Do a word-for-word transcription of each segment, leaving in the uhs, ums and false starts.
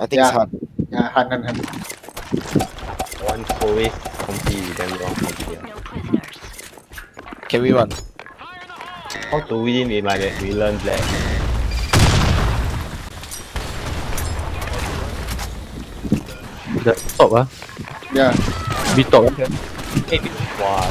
I think it's Yeah. Han. Yeah, Han, Han, Han. One always compete, then wrong compete. Can we run? How to win is like that, we learn that. The top ah. Yeah. B top ah. Wow.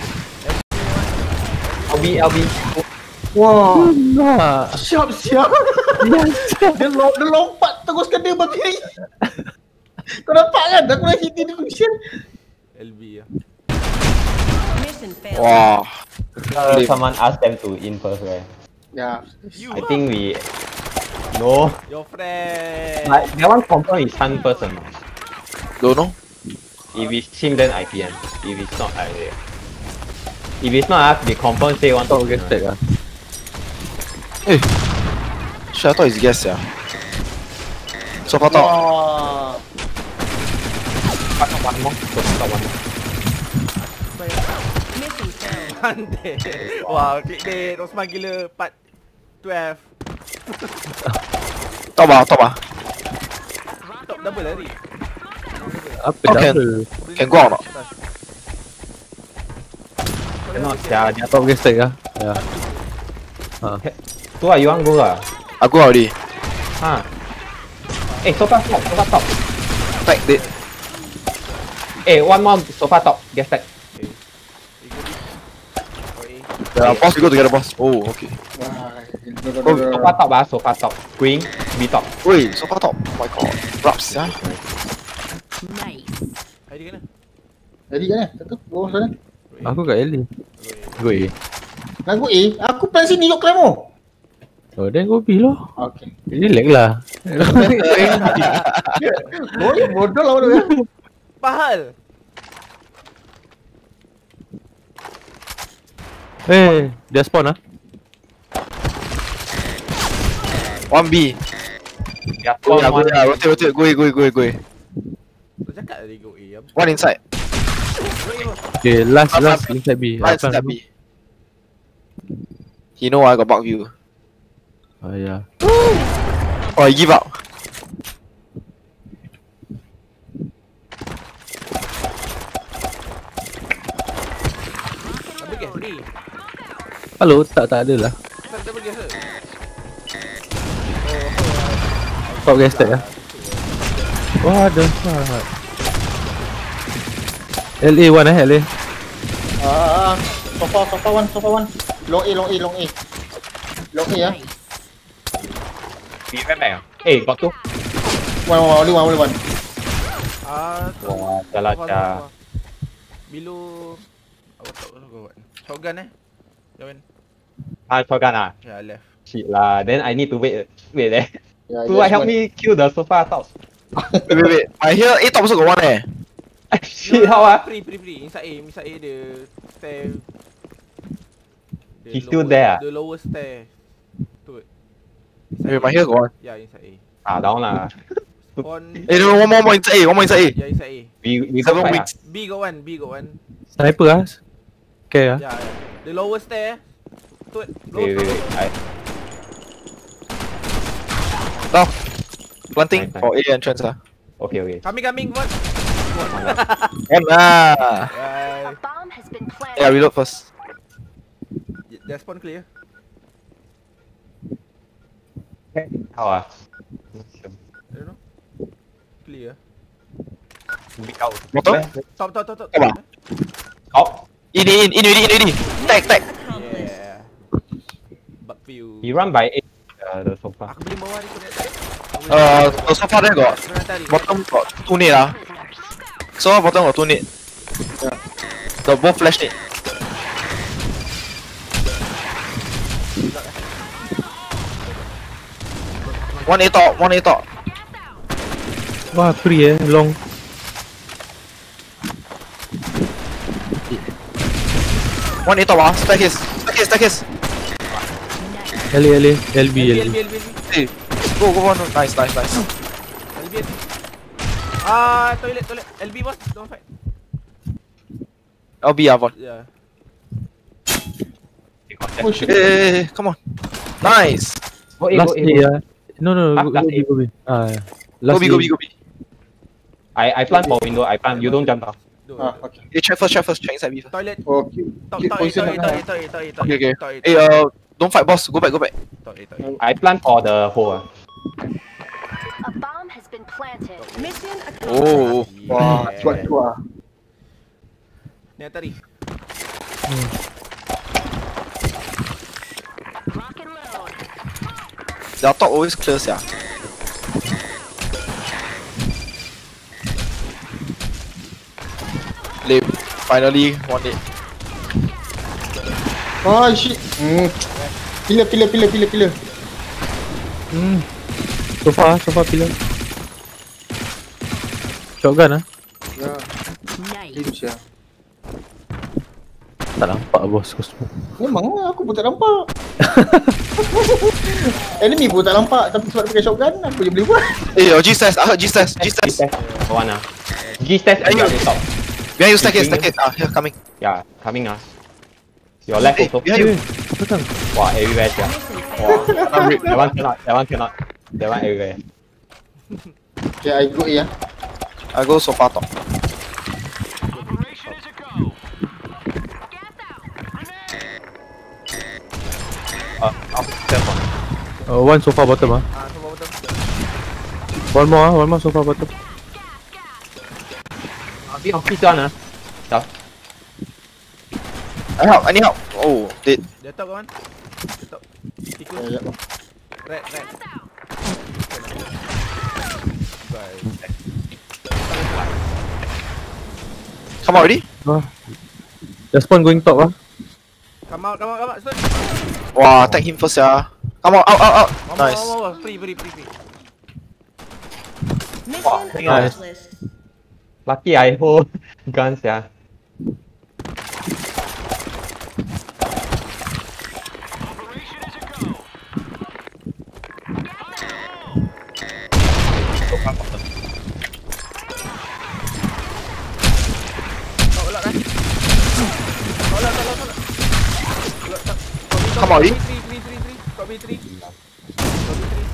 L B, L B. Wah. Nah. Siap, siap. Dia long, dia lompat teruskan dia bagi. Kau nampak kan? Aku dah hit the function. L B ya. Wow. Uh, someone asked them to in first, right? Yeah. You I ah. think we... No. Your friend. Like, that one confirm is Han first or not? Don't know. If it's him, then I P M. If it's not, I... If it's not us, they confirm say one Top to get stack ah. Hey. Shit, I thought it's gas, yeah. So far top. Wah. one more. So, stop one more. Pandai. Wah, clickbait. Osman gila part twelve. Top ah, top ah. Top double lari. Apa Oh, can. double? Can go out or not? Cannot, sia. Dia Top get stack ah. Ya. tu lah, you want go lah? I go already. Ha. Eh, sofa top, sofa top. Stack dead. Eh, one more sofa top. Get stack. Yeah, boss, we go together, boss. Oh, okay. Wah. Go, go, Oh, go, go. Sofa top ah, sofa top. Green, B top. Wait, so far top. Oh my god. Raps, yeah. Hari kena. Jadi kan eh? Satu. Go sana. Aku kat L A. Go A. Nak go A? Aku plan sini yuk Clemo. Oh, then go B lah. Okay. Ini lag lah. Boleh bodoh lah bodoh ya. Pahal. Eh, dia spawn ah. One B. Ya, Oh, yeah, go, yeah, rotate, rotate. Go A, go A, go A, go A. Kau cakap tadi go A. One inside. Okay, last Up, last up. inside B. One Apa inside nama? B. He know I got bug view. Oh ya. Oh, he give up. Double gas ni. Hello, tak tak ada lah. Double gas ke? Top get stack ah. Wah, dahsyat. L A one eh, L A. Ah, sofa, sofa one, sofa one. Long A, long A, long A. Long A ya. B right back ah. Eh, got two. One, one, only one, only one. Ah, Wah, salah sia. Below. Awak tak tahu kau buat. Shotgun eh. Jangan. Ah, shotgun ah. Ya, left. Shit lah. Then I need to wait. Wait eh. Yeah, Tu help me kill the sofa top. Wait, wait, wait. I hear A top also got one eh. Shit, how ah? Free, free, free. Inside A, inside A dia stair. The He's still lower- there ah? The lower stair. Tu. Wait, my here got one. Ya, inside A. Ah, down lah. On. Eh, no, one more, one more inside A, one more inside A. Ya, inside A. We we go Seven fight ah. weeks. B got one, B got one. Sniper ah. Okay ah. Ya, ya. The lower stair. Tu. Wait, wait, wait. I, Down. Planting Nice, nice. for A entrance ah. okay, okay. Coming, coming, what? One ah. Uh, Yeah, reload first. Their spawn clear. How ah? I don't know. Clear. Big out. Motor? Top, top, top, top. Come on. Out. In, in, in, in, in, in. Tag, tag. Yeah. Bug view. He run by eight. Uh, the sofa. Aku beli bawah ni kau nak tarik. Uh, so far there got Kau nak tarik. bottom got two nade ah. So bottom got two nade. Yeah. The both flash nade. One A top, one A top. Wah, free eh, long. One A top ah. Staircase, staircase, staircase. L A, L A, L B, L L B, B. L B, L B. Hey, go, go, go. Nice, nice, nice. L B, L B. Ah, toilet, toilet. L B boss, don't fight. L B ah, Von. Yeah. Oh shit. Hey, hey, hey, come on. Nice. Go A, Last go A. A ah. No, no, Ah, go, last go B, A. go B. Ah, yeah. Go B, go B, go B. I I plant for window. I plant. You don't jump down. Do Ah, it. okay. Hey, check first, check first, check inside B first. Toilet. Oh, keep, Top, keep top, position top, lah. top, top, top, top, Okay, okay. top, Hey, uh, don't fight, boss. Go back, go back. top, top, top. I plant for the hole. ah. A bomb has been planted. Mission accomplished. Oh, Wah, Yeah. cuat tu ah. Ni tadi. Rock and load. their top always clear, yeah. Lame. Finally, one it. Oh shit. Hmm. Pillar, pillar, pillar, pillar, pillar. Hmm. So far, so far pillar. Shotgun ah. Ya, Nice. tips ya. Tak nampak bos. Memang lah, aku pun tak nampak. Enemy pun tak nampak, tapi sebab dia pakai shotgun, aku je boleh buat. Hey, oh, G-Stairs. I heard G-Stairs. G G-Stairs. test. One ah. G test and Ayuh. the top. Behind you, staircase, staircase. Ah, here, coming. Yeah, coming ah. Your left Hey, also. behind you. Wow, everywhere yeah. Wow. That one cannot. That one cannot. That one everywhere. Okay, I go A ya. I go sofa top. Uh, oh, careful. Uh, one so far bottom ah. Ah, so betul. One more ah, one more so far bottom. Ah, be on this one ah. Down. I help, I need help. Oh, dead. Dia top kawan. Dia top. Tikus. Ya, ya. Red, red. Bye. Come out already? Ah. The spawn going top ah. Come out, come out, come out. Stop. Wow, attack him first, yeah. Come out, out, out, out. Mama, Nice. mama, mama. Free, free, free, free. Wow, Mission nice. accomplished. Lucky I hold guns yeah. Kau ulak kan? Kau ulak, kau ulak, kau ulak. Ulak, tak. Kau B, kau Come B, on, Lee. Free, free, free, free. Kau B three. Kau B three.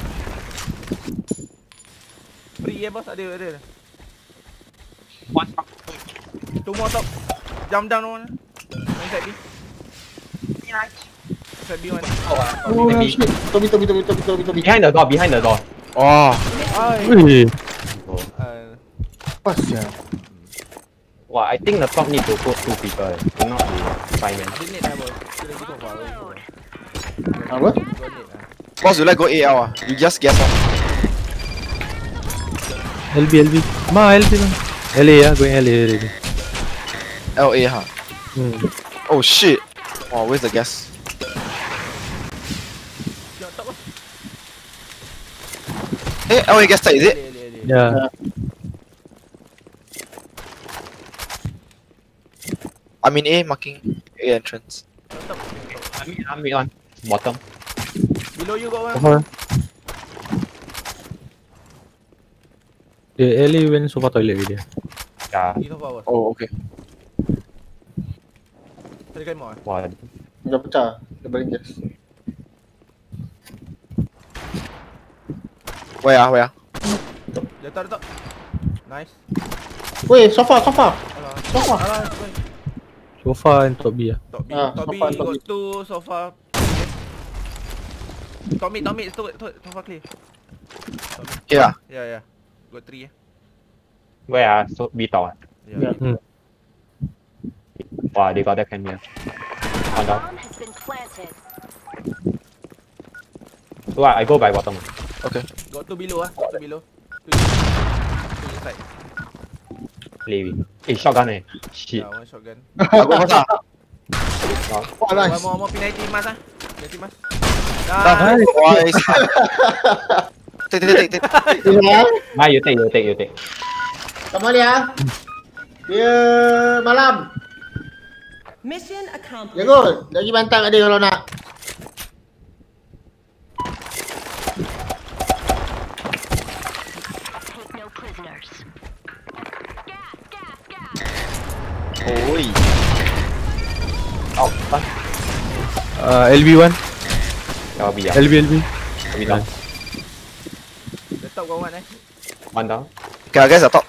Free ya bos, ada, ada. One. Two more top. Jump down one. Inside B. Inside B one. Oh shit. Tobi, tobi, tobi, tobi, tobi, tobi. Behind the door. Behind the door. Oh, Ay. Wih. Uh, Pas ya. Wow, I think the top need to put two people. Do not be five men. dia net lah bos. Kita lagi sofa. Apa? Gua net lah. boss, you like go A L ah? You just guess ah. L B L B. Ma L B lah. L A ah, going L A already. L A, huh? Hmm. Oh shit. Oh, where's the gas? Tengok top bos. Hey, L A gas tight, is it? Leh, leh, leh. Yeah. I'm in A, marking A entrance. Tengok top. I mean, I'm on bottom. Below you got one. Apa? The L A went sofa toilet already. Yeah. Di sofa bos. Oh, okay. Tekan mau. Wow. Dah pecah. Dah balik gas. Where ah, where ah? Dia top, dia top. Nice. Weh, sofa, sofa. Alah. Sofa. Alah, boy. Sofa and top B ah. Top B, Ah, top B sofa, top got B. two sofa. Top mid, top mid, to, to, sofa clear. Here ah. Yeah, yeah. Got three. eh. Where ah? So B top. ah? Yeah. Yeah. Hmm. Wow, they got that camera. On down. Bomb has been planted. So I, I go by bottom. Okay. Got two below ah, got two below. Two, two inside. Play with. Eh, shotgun eh. Shit. Yeah, one shotgun. I go first ah. Wah, One nice. more, one more penalty mas ah. Penalty mas. Nice. Nice. Take, take, take, take. Ya. Nah, you take, you take, you take. Kembali ya. Dia malam. Mission accomplished. Jago, lagi bantang ada kalau nak. Take no prisoners. Oi. Out. Fun. Uh, L B one. Yeah, B ah. L B L B. B down. The top got one eh. One down. Okay, I guess I top.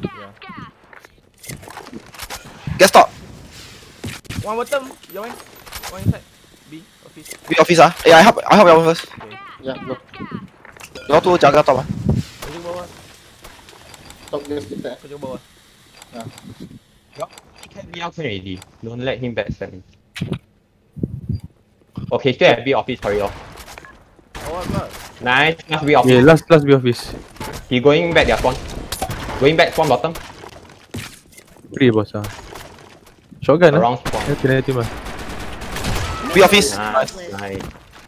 Guess top. One bottom. Your one. One inside. B office. B office ah. Yeah, I help. I help you first. Ya, go. You tu jaga top ah. Kau jaga bawah. Top dia kita. Kau jaga bawah. He can be out already. Don't let him backstab me. Okay, still at B office corridor. Bawah pula. Nice, last B office. Yeah, last last B office. He going back their spawn. Going back spawn bottom. Free boss ah. Shotgun ah. Around spawn. Ya, kena tim ah. B office. Nice, nice.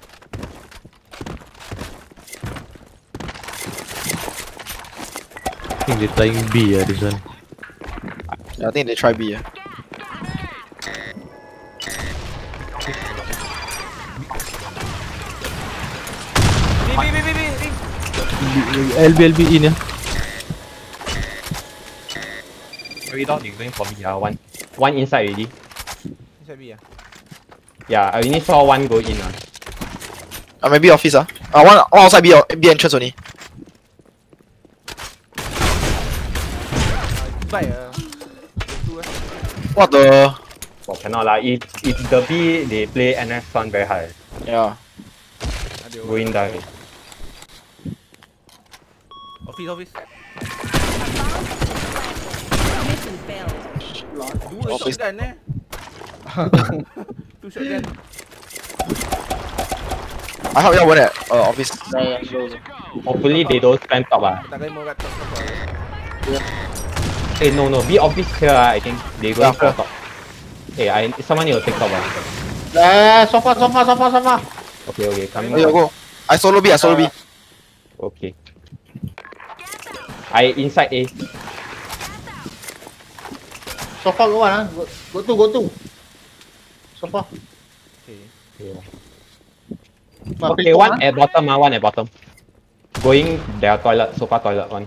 I think they trying B ah this one. Yeah, I think they try B ah. B B B B B B. L B L B in ya. Corridor, they going for B. Uh, one, one inside already. Inside B ah. Yeah, I only saw one go in. Uh. Ah, maybe office ah. Ah, one, one outside B, B entrance only. Baik ah. Tu ah. What the? Oh, cannot lah. If, if the B, they play N S one very high. Yeah. Ada Go in die. Office office. Mission failed. Dua Office. shotgun eh. Tu shotgun. I help you one at uh, office. Ya, ya, go. Hopefully they don't spam top ah. Tak kena mau kat top top. Eh no no, B office here ah, I think. They going Yeah, for yeah. top. Eh, I, someone need to take top ah. Eh, sofa, sofa, sofa, sofa. Okay okay, coming There you up. go. I solo B, I solo B. Okay. I inside A. Sofa go one ah. Go, go to, go to. Sofa. Okay. Yeah. Ma, Okay, pilih one ah. at bottom ah, one at bottom. Going their toilet, sofa toilet one.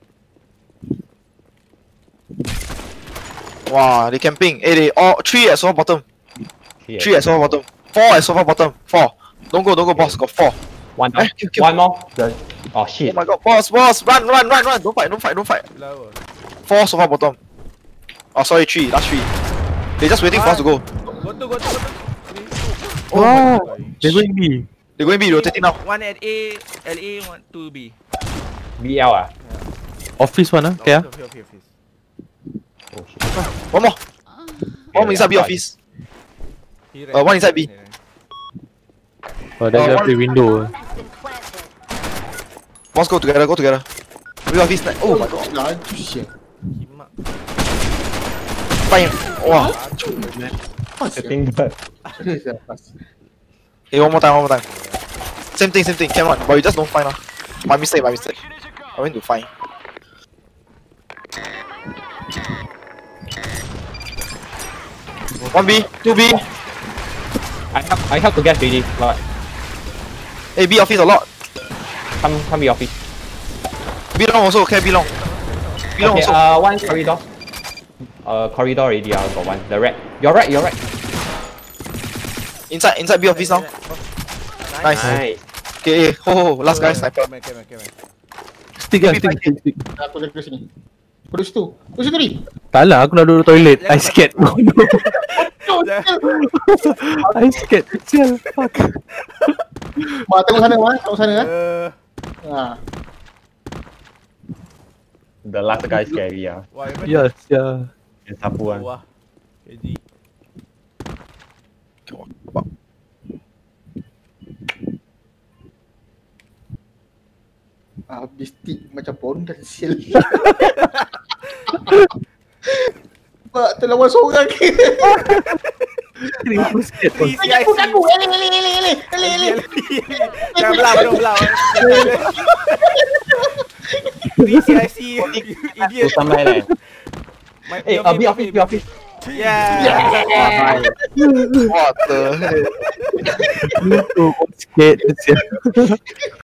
Wow, they camping. Eh, they all three at sofa bottom. Yeah. Three at sofa bottom. Four at sofa bottom. Four. Don't go, don't go, boss. Got four. One down. Eh, kill, kill. One more. The, oh Oh shit. my god, boss, boss, run, run, run, run. Don't fight, don't fight, don't fight. Lawa. Four sofa bottom. Oh, sorry, three. Last three. They just waiting for us to go. Go to go to go to. Oh, Wow, my they're going B. they're going to be rotating now. One at A, L A, one two B. B L ah. Office one ah, okay ah. Office, office, office. Oh shit. One more. One more inside B Yeah, office. He Uh, one inside B. Oh, that's Uh, uh, the window. Bomb has been planted. Boss, go together, go together. B office. ni- Oh my god. Lah, shit. Kimak. Fine. Wow. Pas I ya. think that. Serius ya, pas. Hey, one more time, one more time. Same thing, same thing. Can one, but you just don't find lah. My mistake, my mistake. I went to find. One B, two B. I help I help to get ready. But Hey, B office a lot. come come B office. B long also, okay, B long. B long Okay, also. uh one corridor. Uh corridor already ah, got one. The red. You're right, you're right. Inside, inside B office now. Nice. Nice. Okay, ho ho, ho. Last guy sniper. Come on, come on, come on. Stick ah, stick, stick, stick. Aku dari sini. Aku dari situ. Aku situ ni. Tak lah, aku nak duduk toilet. I scared. I scared. Sial, fuck. Ma, tengok sana, Ma. Tengok sana kan. Uh, Ha. The last guy scary ah. wah, even Ya, sial. And sapu one. Wah. Jadi. Habis tik macam bondan sial. Mak, terlawan seorang. Aku scared. P C I C. Bukan aku. Ele, ele, ele, ele. Ele, ele. Jangan belah, belum belah. P C I C. Tu Idiot. sampai lah. My- Eh, your uh, B face, office, your B face. office. Yeah. What the heck? Aku scared. Sial.